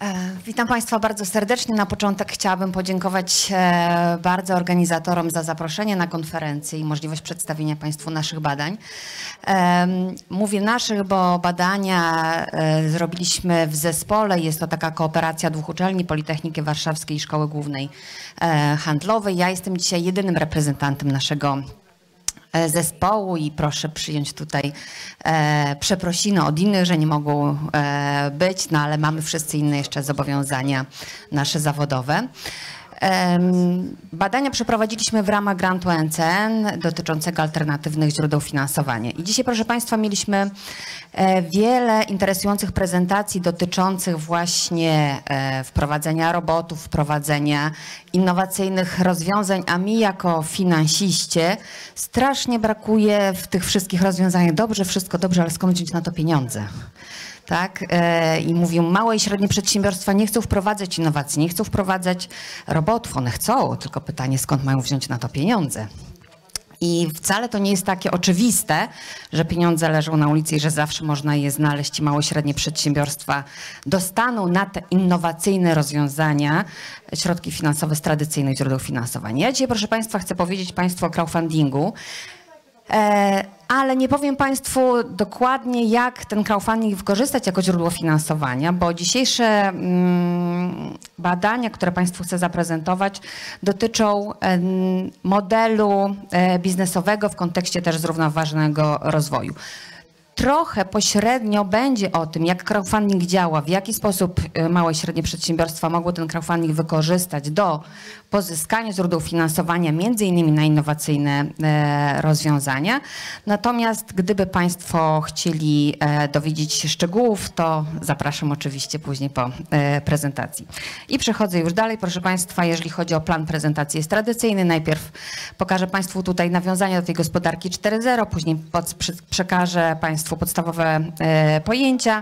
Witam Państwa bardzo serdecznie. Na początek chciałabym podziękować bardzo organizatorom za zaproszenie na konferencję i możliwość przedstawienia Państwu naszych badań. Mówię naszych, bo badania zrobiliśmy w zespole. Jest to taka kooperacja dwóch uczelni, Politechniki Warszawskiej i Szkoły Głównej Handlowej. Ja jestem dzisiaj jedynym reprezentantem naszego zespołu i proszę przyjąć tutaj przeprosiny od innych, że nie mogą być, no ale mamy wszyscy inne jeszcze zobowiązania nasze zawodowe. Badania przeprowadziliśmy w ramach grantu NCN dotyczącego alternatywnych źródeł finansowania. I dzisiaj, proszę Państwa, mieliśmy wiele interesujących prezentacji dotyczących właśnie wprowadzenia robotów, wprowadzenia innowacyjnych rozwiązań, a mi jako finansiście strasznie brakuje w tych wszystkich rozwiązaniach. Dobrze, wszystko dobrze, ale skąd wziąć na to pieniądze? Tak? I mówią, małe i średnie przedsiębiorstwa nie chcą wprowadzać innowacji, nie chcą wprowadzać robotów. One chcą, tylko pytanie, skąd mają wziąć na to pieniądze. I wcale to nie jest takie oczywiste, że pieniądze leżą na ulicy i że zawsze można je znaleźć i małe i średnie przedsiębiorstwa dostaną na te innowacyjne rozwiązania środki finansowe z tradycyjnych źródeł finansowania. Ja dzisiaj, proszę Państwa, chcę powiedzieć Państwu o crowdfundingu. Ale nie powiem Państwu dokładnie, jak ten crowdfunding wykorzystać jako źródło finansowania, bo dzisiejsze badania, które Państwu chcę zaprezentować, dotyczą modelu biznesowego w kontekście też zrównoważonego rozwoju. Trochę pośrednio będzie o tym, jak crowdfunding działa, w jaki sposób małe i średnie przedsiębiorstwa mogły ten crowdfunding wykorzystać do pozyskania źródeł finansowania, między innymi na innowacyjne rozwiązania. Natomiast gdyby Państwo chcieli dowiedzieć się szczegółów, to zapraszam oczywiście później po prezentacji. I przechodzę już dalej, proszę Państwa, jeżeli chodzi o plan prezentacji jest tradycyjny. Najpierw pokażę Państwu tutaj nawiązania do tej gospodarki 4.0, później przekażę Państwu podstawowe pojęcia,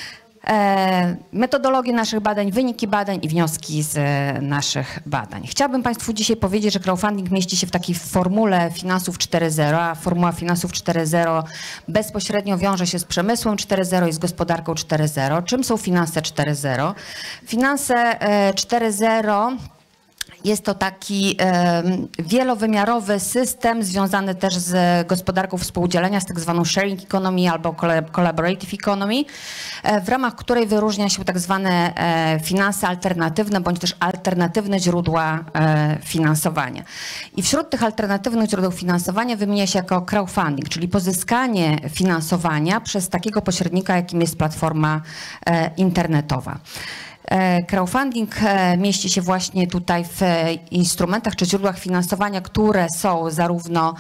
metodologię naszych badań, wyniki badań i wnioski z naszych badań. Chciałabym Państwu dzisiaj powiedzieć, że crowdfunding mieści się w takiej formule finansów 4.0, a formuła finansów 4.0 bezpośrednio wiąże się z przemysłem 4.0 i z gospodarką 4.0. Czym są finanse 4.0? Finanse 4.0 jest to taki wielowymiarowy system związany też z gospodarką współdzielenia, z tak zwaną sharing economy albo collaborative economy, w ramach której wyróżnia się tak zwane finanse alternatywne bądź też alternatywne źródła finansowania. I wśród tych alternatywnych źródeł finansowania wymienia się jako crowdfunding, czyli pozyskanie finansowania przez takiego pośrednika, jakim jest platforma internetowa. Crowdfunding mieści się właśnie tutaj w instrumentach czy źródłach finansowania, które są zarówno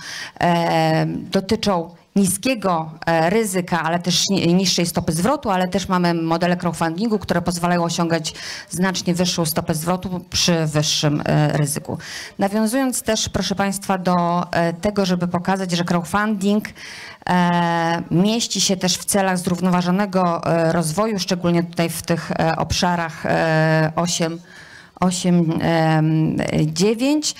dotyczą niskiego ryzyka, ale też niższej stopy zwrotu, ale też mamy modele crowdfundingu, które pozwalają osiągać znacznie wyższą stopę zwrotu przy wyższym ryzyku. Nawiązując też, proszę Państwa, do tego, żeby pokazać, że crowdfunding mieści się też w celach zrównoważonego rozwoju, szczególnie tutaj w tych obszarach 8-9,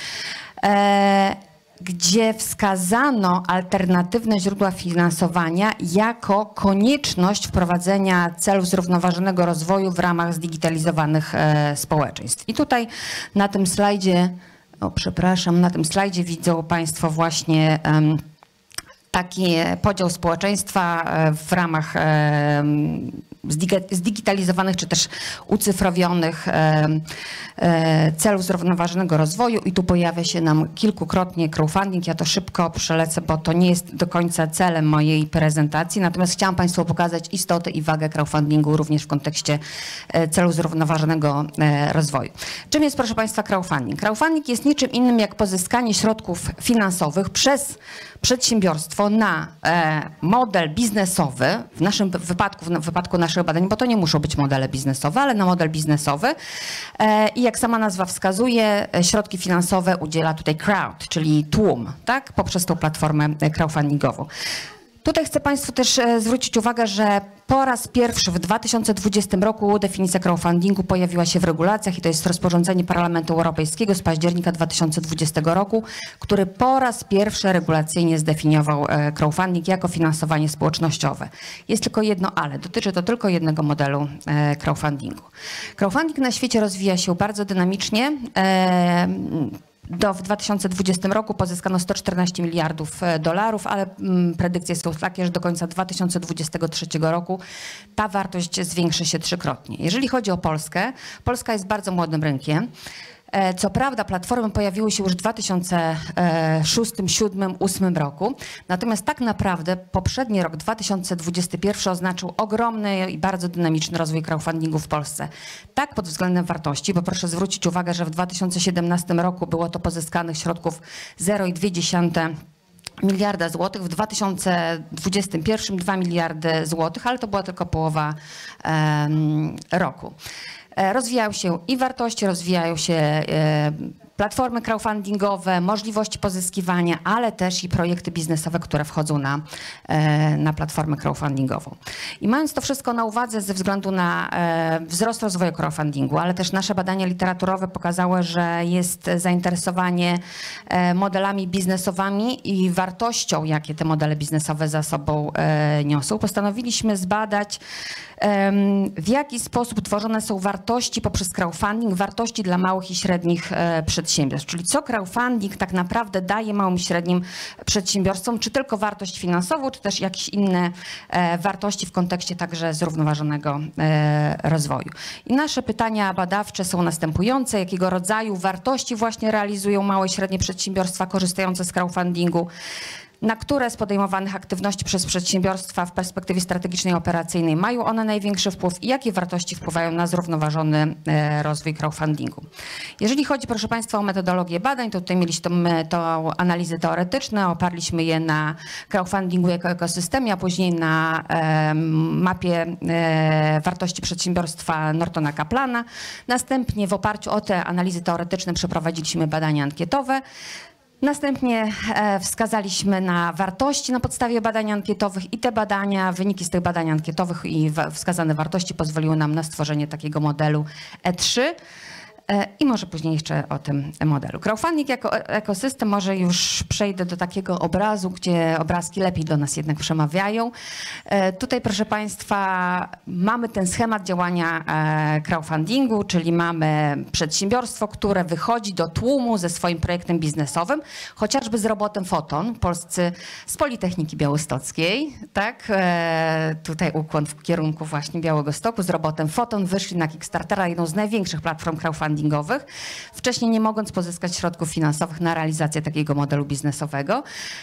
gdzie wskazano alternatywne źródła finansowania jako konieczność wprowadzenia celów zrównoważonego rozwoju w ramach zdigitalizowanych społeczeństw. I tutaj na tym slajdzie, na tym slajdzie widzą Państwo właśnie taki podział społeczeństwa w ramach zdigitalizowanych czy też ucyfrowionych celów zrównoważonego rozwoju i tu pojawia się nam kilkukrotnie crowdfunding. Ja to szybko przelecę, bo to nie jest do końca celem mojej prezentacji, natomiast chciałam Państwu pokazać istotę i wagę crowdfundingu również w kontekście celów zrównoważonego rozwoju. Czym jest, proszę Państwa, crowdfunding? Crowdfunding jest niczym innym jak pozyskanie środków finansowych przez przedsiębiorstwo na model biznesowy, w naszym wypadku, w wypadku naszych badań, bo to nie muszą być modele biznesowe, ale na model biznesowy. I jak sama nazwa wskazuje, środki finansowe udziela tutaj crowd, czyli tłum, tak? Poprzez tą platformę crowdfundingową. Tutaj chcę Państwu też zwrócić uwagę, że po raz pierwszy w 2020 roku definicja crowdfundingu pojawiła się w regulacjach i to jest rozporządzenie Parlamentu Europejskiego z października 2020 roku, który po raz pierwszy regulacyjnie zdefiniował crowdfunding jako finansowanie społecznościowe. Jest tylko jedno ale, dotyczy to tylko jednego modelu crowdfundingu. Crowdfunding na świecie rozwija się bardzo dynamicznie. W 2020 roku pozyskano 114 miliardów dolarów, ale predykcje są takie, że do końca 2023 roku ta wartość zwiększy się trzykrotnie. Jeżeli chodzi o Polskę, Polska jest bardzo młodym rynkiem. Co prawda platformy pojawiły się już w 2006, 2007, 2008 roku, natomiast tak naprawdę poprzedni rok 2021 oznaczył ogromny i bardzo dynamiczny rozwój crowdfundingu w Polsce. Tak pod względem wartości, bo proszę zwrócić uwagę, że w 2017 roku było to pozyskanych środków 0,2 miliarda złotych, w 2021 2 miliardy złotych, ale to była tylko połowa roku. Rozwijają się i wartości, rozwijają się platformy crowdfundingowe, możliwości pozyskiwania, ale też i projekty biznesowe, które wchodzą na platformę crowdfundingową. I mając to wszystko na uwadze ze względu na wzrost rozwoju crowdfundingu, ale też nasze badania literaturowe pokazały, że jest zainteresowanie modelami biznesowymi i wartością, jakie te modele biznesowe za sobą niosą, postanowiliśmy zbadać, w jaki sposób tworzone są wartości poprzez crowdfunding, wartości dla małych i średnich przedsiębiorstw. Czyli co crowdfunding tak naprawdę daje małym i średnim przedsiębiorstwom, czy tylko wartość finansową, czy też jakieś inne wartości w kontekście także zrównoważonego rozwoju. I nasze pytania badawcze są następujące. Jakiego rodzaju wartości właśnie realizują małe i średnie przedsiębiorstwa korzystające z crowdfundingu? Na które z podejmowanych aktywności przez przedsiębiorstwa w perspektywie strategicznej i operacyjnej mają one największy wpływ i jakie wartości wpływają na zrównoważony rozwój crowdfundingu. Jeżeli chodzi, proszę Państwa, o metodologię badań, to tutaj mieliśmy to analizy teoretyczne, oparliśmy je na crowdfundingu jako ekosystemie, a później na mapie wartości przedsiębiorstwa Nortona Kaplana. Następnie w oparciu o te analizy teoretyczne przeprowadziliśmy badania ankietowe. Następnie wskazaliśmy na wartości na podstawie badań ankietowych i te badania, wyniki z tych badań ankietowych i wskazane wartości pozwoliły nam na stworzenie takiego modelu E3. I może później jeszcze o tym modelu. Crowdfunding jako ekosystem, może już przejdę do takiego obrazu, gdzie obrazki lepiej do nas jednak przemawiają. Tutaj, proszę Państwa, mamy ten schemat działania crowdfundingu, czyli mamy przedsiębiorstwo, które wychodzi do tłumu ze swoim projektem biznesowym, chociażby z robotem Foton, polscy z Politechniki Białostockiej, tak? Tutaj ukłon w kierunku właśnie Białegostoku, z robotem Foton wyszli na Kickstartera, jedną z największych platform crowdfundingowych, wcześniej nie mogąc pozyskać środków finansowych na realizację takiego modelu biznesowego.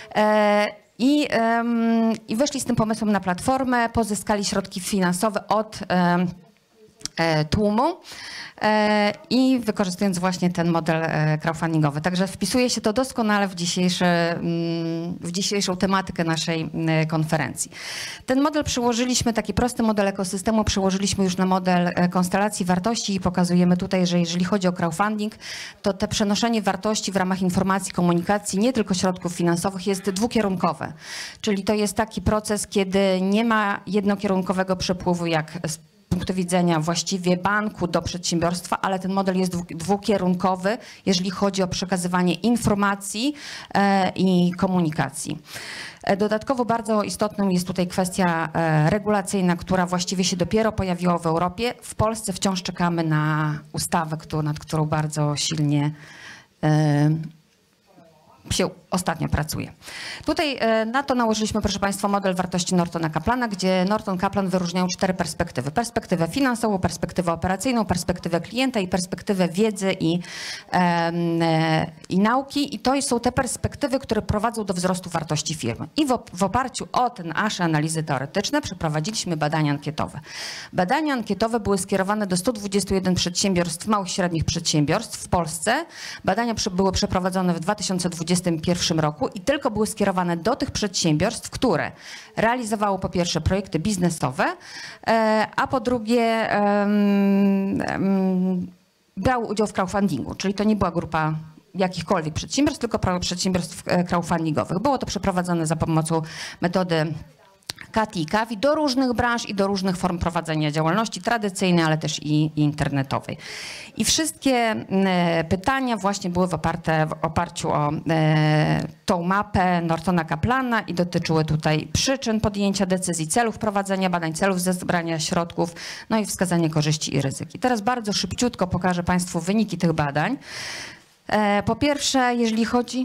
I weszli z tym pomysłem na platformę, pozyskali środki finansowe od tłumu i wykorzystując właśnie ten model crowdfundingowy. Także wpisuje się to doskonale w dzisiejszą tematykę naszej konferencji. Ten model przełożyliśmy, taki prosty model ekosystemu, przełożyliśmy już na model konstelacji wartości i pokazujemy tutaj, że jeżeli chodzi o crowdfunding, to te przenoszenie wartości w ramach informacji, komunikacji, nie tylko środków finansowych, jest dwukierunkowe. Czyli to jest taki proces, kiedy nie ma jednokierunkowego przepływu jak z punktu widzenia właściwie banku do przedsiębiorstwa, ale ten model jest dwukierunkowy, jeżeli chodzi o przekazywanie informacji i komunikacji. Dodatkowo bardzo istotną jest tutaj kwestia regulacyjna, która właściwie się dopiero pojawiła w Europie. W Polsce wciąż czekamy na ustawę, nad którą bardzo silnie się ostatnio pracuje. Tutaj na to nałożyliśmy, proszę Państwa, model wartości Nortona Kaplana, gdzie Norton Kaplan wyróżniają 4 perspektywy. Perspektywę finansową, perspektywę operacyjną, perspektywę klienta i perspektywę wiedzy i nauki. I to są te perspektywy, które prowadzą do wzrostu wartości firmy. I w oparciu o te nasze analizy teoretyczne przeprowadziliśmy badania ankietowe. Badania ankietowe były skierowane do 121 przedsiębiorstw, małych i średnich przedsiębiorstw w Polsce. Badania były przeprowadzone w 2021 roku i tylko były skierowane do tych przedsiębiorstw, które realizowały po pierwsze projekty biznesowe, a po drugie brały udział w crowdfundingu, czyli to nie była grupa jakichkolwiek przedsiębiorstw, tylko przedsiębiorstw crowdfundingowych. Było to przeprowadzone za pomocą metody KATI i KAWI do różnych branż i do różnych form prowadzenia działalności tradycyjnej, ale też i internetowej. I wszystkie pytania właśnie były w oparciu o tą mapę Nortona Kaplana i dotyczyły tutaj przyczyn podjęcia decyzji, celów prowadzenia badań, celów zebrania środków, no i wskazanie korzyści i ryzyk. I teraz bardzo szybciutko pokażę Państwu wyniki tych badań. Po pierwsze, jeżeli chodzi...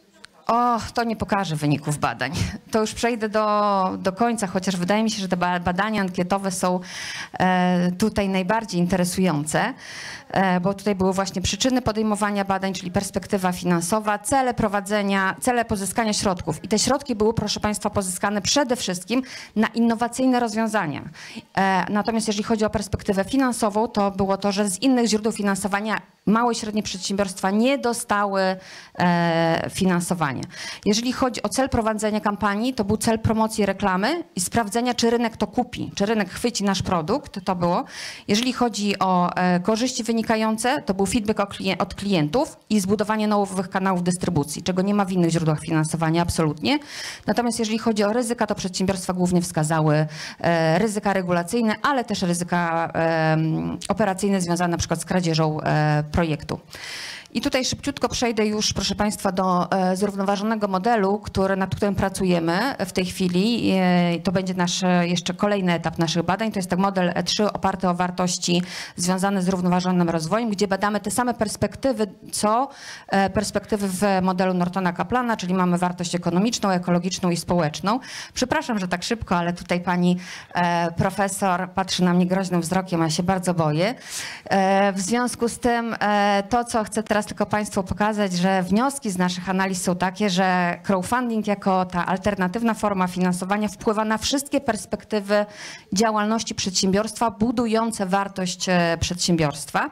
to nie pokażę wyników badań. To już przejdę do końca, chociaż wydaje mi się, że te badania ankietowe są tutaj najbardziej interesujące, bo tutaj były właśnie przyczyny podejmowania badań, czyli perspektywa finansowa, cele prowadzenia, cele pozyskania środków. I te środki były, proszę Państwa, pozyskane przede wszystkim na innowacyjne rozwiązania. Natomiast jeżeli chodzi o perspektywę finansową, to było to, że z innych źródeł finansowania małe i średnie przedsiębiorstwa nie dostały finansowania. Jeżeli chodzi o cel prowadzenia kampanii, to był cel promocji reklamy i sprawdzenia, czy rynek to kupi, czy rynek chwyci nasz produkt, to było. Jeżeli chodzi o korzyści wynikające, to był feedback od klientów i zbudowanie nowych kanałów dystrybucji, czego nie ma w innych źródłach finansowania, absolutnie. Natomiast jeżeli chodzi o ryzyka, to przedsiębiorstwa głównie wskazały ryzyka regulacyjne, ale też ryzyka operacyjne związane na przykład z kradzieżą projektu. I tutaj szybciutko przejdę już, proszę Państwa, do zrównoważonego modelu, nad którym pracujemy w tej chwili. To będzie nasz jeszcze kolejny etap naszych badań. To jest tak model E3 oparty o wartości związane z zrównoważonym rozwojem, gdzie badamy te same perspektywy, co perspektywy w modelu Nortona Kaplana, czyli mamy wartość ekonomiczną, ekologiczną i społeczną. Przepraszam, że tak szybko, ale tutaj pani profesor patrzy na mnie groźnym wzrokiem, a ja się bardzo boję. W związku z tym to, co chcę teraz tylko Państwu pokazać, że wnioski z naszych analiz są takie, że crowdfunding jako ta alternatywna forma finansowania wpływa na wszystkie perspektywy działalności przedsiębiorstwa, budujące wartość przedsiębiorstwa.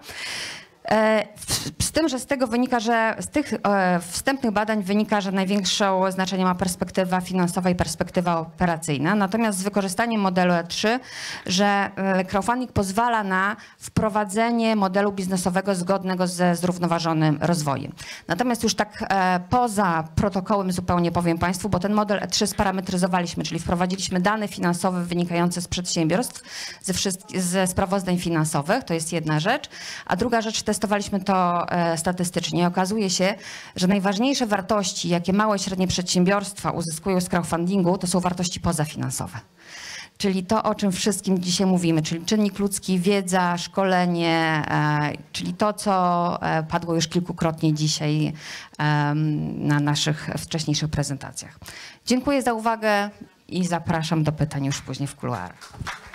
Z tym, że z tego wynika, że z tych wstępnych badań wynika, że największe znaczenie ma perspektywa finansowa i perspektywa operacyjna. Natomiast z wykorzystaniem modelu E3, że crowdfunding pozwala na wprowadzenie modelu biznesowego zgodnego ze zrównoważonym rozwojem. Natomiast już tak poza protokołem zupełnie powiem Państwu, bo ten model E3 sparametryzowaliśmy, czyli wprowadziliśmy dane finansowe wynikające z przedsiębiorstw, ze sprawozdań finansowych, to jest jedna rzecz, a druga rzecz, testowaliśmy to statystycznie. Okazuje się, że najważniejsze wartości, jakie małe i średnie przedsiębiorstwa uzyskują z crowdfundingu, to są wartości pozafinansowe. Czyli to, o czym wszystkim dzisiaj mówimy, czyli czynnik ludzki, wiedza, szkolenie, czyli to, co padło już kilkukrotnie dzisiaj na naszych wcześniejszych prezentacjach. Dziękuję za uwagę i zapraszam do pytań już później w kuluarach.